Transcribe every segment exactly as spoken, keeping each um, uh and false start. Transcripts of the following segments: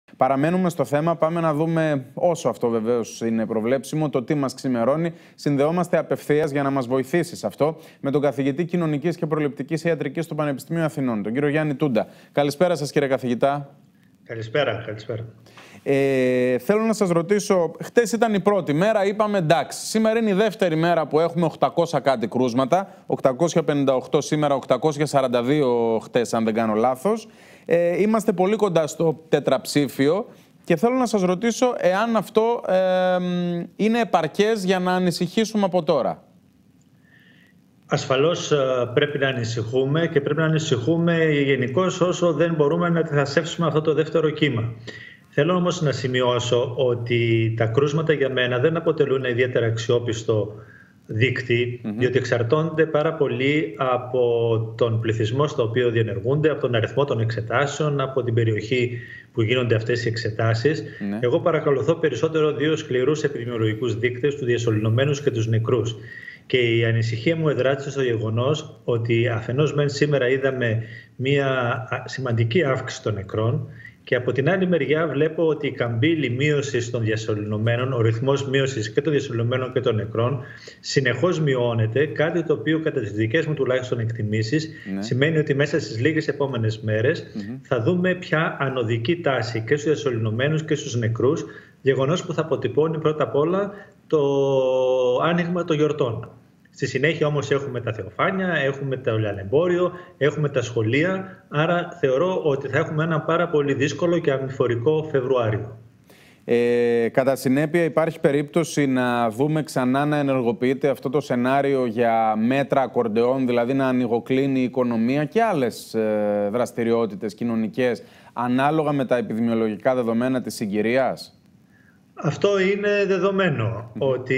Παραμένουμε στο θέμα, πάμε να δούμε, όσο αυτό βεβαίως είναι προβλέψιμο, το τι μας ξημερώνει. Συνδεόμαστε απευθείας για να μας βοηθήσει σε αυτό με τον καθηγητή Κοινωνικής και Προληπτικής Ιατρικής του Πανεπιστημίου Αθηνών, τον κύριο Γιάννη Τούντα. Καλησπέρα σας, κύριε καθηγητά. Καλησπέρα, καλησπέρα. Ε, θέλω να σας ρωτήσω, χτες ήταν η πρώτη μέρα, είπαμε εντάξει. Σήμερα είναι η δεύτερη μέρα που έχουμε οκτακόσια κάτι κρούσματα, οκτακόσια πενήντα οκτώ σήμερα, οκτακόσια σαράντα δύο χτες αν δεν κάνω λάθος. Ε, είμαστε πολύ κοντά στο τετραψήφιο και θέλω να σας ρωτήσω εάν αυτό ε, είναι επαρκές για να ανησυχήσουμε από τώρα. Ασφαλώς πρέπει να ανησυχούμε και πρέπει να ανησυχούμε γενικώς όσο δεν μπορούμε να αντιθασέψουμε αυτό το δεύτερο κύμα. Θέλω όμως να σημειώσω ότι τα κρούσματα για μένα δεν αποτελούν ιδιαίτερα αξιόπιστο δείκτη, mm-hmm. διότι εξαρτώνται πάρα πολύ από τον πληθυσμό στο οποίο διενεργούνται, από τον αριθμό των εξετάσεων, από την περιοχή που γίνονται αυτές οι εξετάσεις. Mm-hmm. Εγώ παρακολουθώ περισσότερο δύο σκληρούς επιδημιολογικούς δείκτες, τους διασωληνωμένους και τους νεκρούς. Και η ανησυχία μου εδράζεται στο γεγονός ότι αφενός μεν σήμερα είδαμε μια σημαντική αύξηση των νεκρών, και από την άλλη μεριά βλέπω ότι η καμπύλη μείωσης των διασωληνωμένων, ο ρυθμός μείωσης και των διασωληνωμένων και των νεκρών συνεχώς μειώνεται, κάτι το οποίο κατά τις δικές μου τουλάχιστον εκτιμήσεις ναι. σημαίνει ότι μέσα στις λίγες επόμενες μέρες mm-hmm. θα δούμε πια ανωδική τάση και στους διασωληνωμένους και στους νεκρούς, γεγονός που θα αποτυπώνει πρώτα απ' όλα το άνοιγμα των γιορτών. Στη συνέχεια όμως έχουμε τα θεοφάνια, έχουμε το λιανεμπόριο, έχουμε τα σχολεία, άρα θεωρώ ότι θα έχουμε ένα πάρα πολύ δύσκολο και αμυφορικό Φεβρουάριο. Ε, κατά συνέπεια υπάρχει περίπτωση να δούμε ξανά να ενεργοποιείται αυτό το σενάριο για μέτρα ακορντεόν, δηλαδή να ανοιγοκλίνει η οικονομία και άλλες ε, δραστηριότητες κοινωνικές, ανάλογα με τα επιδημιολογικά δεδομένα της συγκυρίας. Αυτό είναι δεδομένο, mm. ότι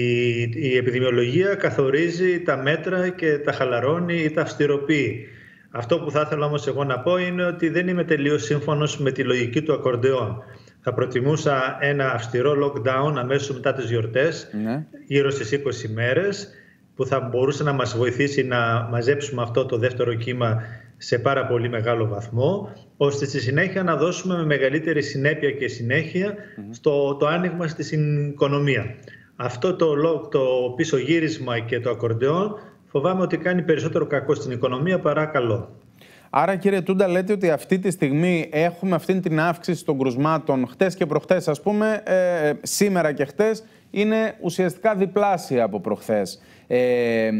η επιδημιολογία καθορίζει τα μέτρα και τα χαλαρώνει ή τα αυστηροποιεί. Αυτό που θα ήθελα όμως εγώ να πω είναι ότι δεν είμαι τελείως σύμφωνος με τη λογική του ακορντεόν. Θα προτιμούσα ένα αυστηρό lockdown αμέσως μετά τις γιορτές, mm. γύρω στις είκοσι μέρες, που θα μπορούσε να μας βοηθήσει να μαζέψουμε αυτό το δεύτερο κύμα σε πάρα πολύ μεγάλο βαθμό, ώστε στη συνέχεια να δώσουμε με μεγαλύτερη συνέπεια και συνέχεια mm-hmm. στο το άνοιγμα στη οικονομία. Αυτό το, το πίσω γύρισμα και το ακορντεόν φοβάμαι ότι κάνει περισσότερο κακό στην οικονομία παρά καλό. Άρα, κύριε Τούντα, λέτε ότι αυτή τη στιγμή έχουμε αυτή την αύξηση των κρουσμάτων χτες και προχτές, ας πούμε, ε, σήμερα και χτες, είναι ουσιαστικά διπλάσια από προχθές. Ε,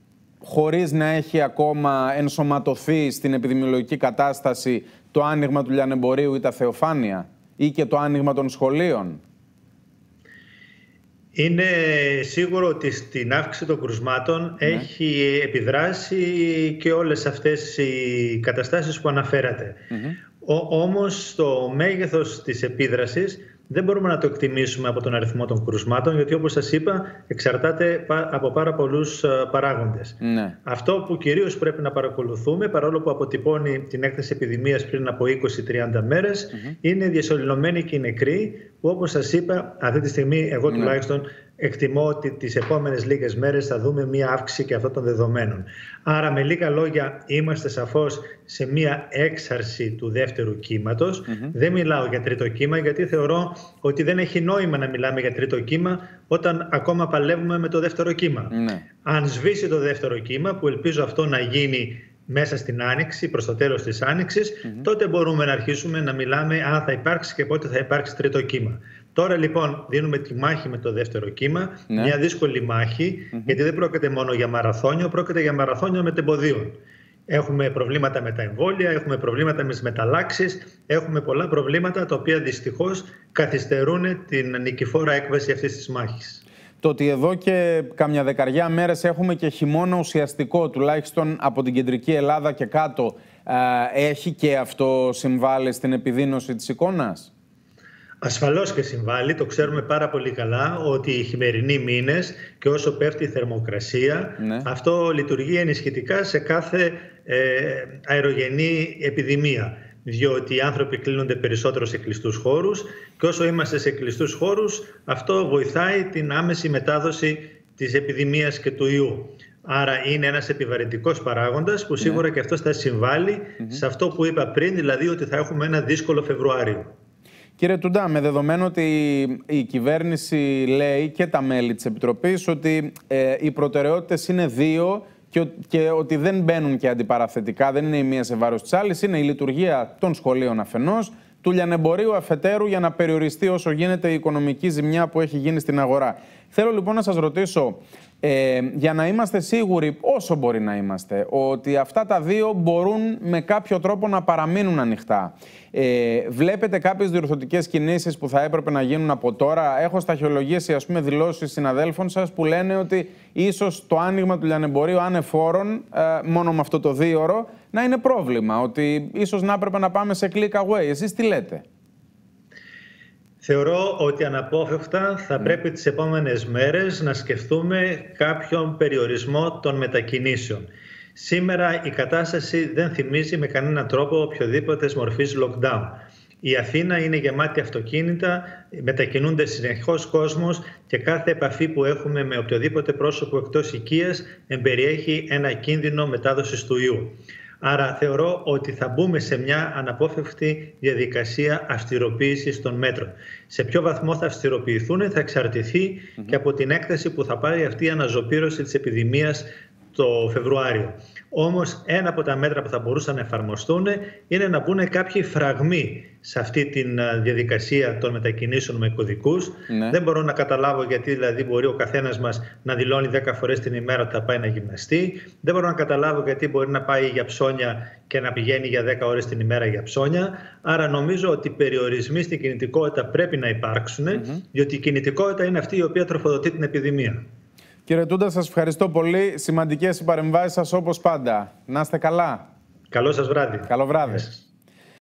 χωρίς να έχει ακόμα ενσωματωθεί στην επιδημιολογική κατάσταση το άνοιγμα του λιανεμπορίου ή τα θεοφάνεια ή και το άνοιγμα των σχολείων. Είναι σίγουρο ότι στην αύξηση των κρουσμάτων ναι. έχει επιδράσει και όλες αυτές οι καταστάσεις που αναφέρατε. Mm-hmm. Ο, όμως το μέγεθος της επίδρασης δεν μπορούμε να το εκτιμήσουμε από τον αριθμό των κρουσμάτων, γιατί όπως σας είπα εξαρτάται από πάρα πολλούς παράγοντες. Ναι. Αυτό που κυρίως πρέπει να παρακολουθούμε, παρόλο που αποτυπώνει την έκθεση επιδημίας πριν από είκοσι με τριάντα μέρες, mm-hmm. είναι οι διασωληνωμένοι και οι νεκροί, που όπως σας είπα αυτή τη στιγμή εγώ ναι. τουλάχιστον εκτιμώ ότι τις επόμενες λίγες μέρες θα δούμε μία αύξηση και αυτών των δεδομένων. Άρα με λίγα λόγια είμαστε σαφώς σε μία έξαρση του δεύτερου κύματος. Mm-hmm. Δεν μιλάω για τρίτο κύμα, γιατί θεωρώ ότι δεν έχει νόημα να μιλάμε για τρίτο κύμα όταν ακόμα παλεύουμε με το δεύτερο κύμα. Mm-hmm. Αν σβήσει το δεύτερο κύμα, που ελπίζω αυτό να γίνει μέσα στην Άνοιξη, προς το τέλος της Άνοιξης, mm-hmm. τότε μπορούμε να αρχίσουμε να μιλάμε αν θα υπάρξει και πότε θα υπάρξει τρίτο κύμα. Τώρα λοιπόν δίνουμε τη μάχη με το δεύτερο κύμα, ναι. μια δύσκολη μάχη, mm-hmm. γιατί δεν πρόκειται μόνο για μαραθώνιο, πρόκειται για μαραθώνιο μετεμποδίων. Έχουμε προβλήματα με τα εμβόλια, έχουμε προβλήματα με τις μεταλλάξεις, έχουμε πολλά προβλήματα τα οποία δυστυχώς καθυστερούν την νικηφόρα έκβαση αυτής της μάχης. Το ότι εδώ και καμιά δεκαριά μέρες έχουμε και χειμώνα ουσιαστικό, τουλάχιστον από την κεντρική Ελλάδα και κάτω, έχει και αυτό συμβάλει στην επιδείνωση της εικόνας? Ασφαλώς και συμβάλλει, το ξέρουμε πάρα πολύ καλά ότι οι χειμερινοί μήνες και όσο πέφτει η θερμοκρασία, ναι. αυτό λειτουργεί ενισχυτικά σε κάθε ε, αερογενή επιδημία. Διότι οι άνθρωποι κλείνονται περισσότερο σε κλειστούς χώρους και όσο είμαστε σε κλειστούς χώρους, αυτό βοηθάει την άμεση μετάδοση της επιδημίας και του ιού. Άρα είναι ένας επιβαρυντικός παράγοντας που σίγουρα ναι. και αυτός θα συμβάλλει mm-hmm. σε αυτό που είπα πριν, δηλαδή ότι θα έχουμε ένα δύσκολο Φεβρουάριο. Κύριε Τούντα, με δεδομένο ότι η κυβέρνηση λέει και τα μέλη της Επιτροπής ότι ε, οι προτεραιότητες είναι δύο και, και ότι δεν μπαίνουν και αντιπαραθετικά, δεν είναι η μία σε βάρος της άλλης, είναι η λειτουργία των σχολείων αφενός, του λιανεμπορίου αφετέρου, για να περιοριστεί όσο γίνεται η οικονομική ζημιά που έχει γίνει στην αγορά. Θέλω λοιπόν να σας ρωτήσω, ε, για να είμαστε σίγουροι, όσο μπορεί να είμαστε, ότι αυτά τα δύο μπορούν με κάποιο τρόπο να παραμείνουν ανοιχτά. Ε, βλέπετε κάποιες διορθωτικές κινήσεις που θα έπρεπε να γίνουν από τώρα? Έχω σταχυολογήσει, ας πούμε, δηλώσεις συναδέλφων σας που λένε ότι ίσως το άνοιγμα του λιανεμπορίου ανεφόρων, ε, μόνο με αυτό το δίωρο, να είναι πρόβλημα, ότι ίσως να έπρεπε να πάμε σε click away. Εσείς τι λέτε? Θεωρώ ότι αναπόφευκτα θα mm. πρέπει τις επόμενες μέρες να σκεφτούμε κάποιον περιορισμό των μετακινήσεων. Σήμερα η κατάσταση δεν θυμίζει με κανέναν τρόπο οποιοδήποτε μορφής lockdown. Η Αθήνα είναι γεμάτη αυτοκίνητα, μετακινούνται συνεχώς κόσμος και κάθε επαφή που έχουμε με οποιοδήποτε πρόσωπο εκτός οικίας εμπεριέχει ένα κίνδυνο μετάδοσης του ιού. Άρα θεωρώ ότι θα μπούμε σε μια αναπόφευκτη διαδικασία αυστηροποίησης των μέτρων. Σε ποιο βαθμό θα αυστηροποιηθούν θα εξαρτηθεί mm-hmm. και από την έκταση που θα πάρει αυτή η αναζωπήρωση της επιδημίας το Φεβρουάριο. Όμως ένα από τα μέτρα που θα μπορούσαν να εφαρμοστούν είναι να μπουν κάποιοι φραγμοί σε αυτή τη διαδικασία των μετακινήσεων με κωδικούς. Ναι. Δεν μπορώ να καταλάβω γιατί δηλαδή μπορεί ο καθένας μας να δηλώνει δέκα φορές την ημέρα ότι θα πάει να γυμναστεί. Δεν μπορώ να καταλάβω γιατί μπορεί να πάει για ψώνια και να πηγαίνει για δέκα ώρες την ημέρα για ψώνια. Άρα νομίζω ότι οι περιορισμοί στην κινητικότητα πρέπει να υπάρξουν, mm-hmm. διότι η κινητικότητα είναι αυτή η οποία τροφοδοτεί την επιδημία. Κύριε Τούντα, σας ευχαριστώ πολύ. Σημαντικές οι παρεμβάσεις σας όπως πάντα. Να είστε καλά. Καλό σας βράδυ. Καλό βράδυ.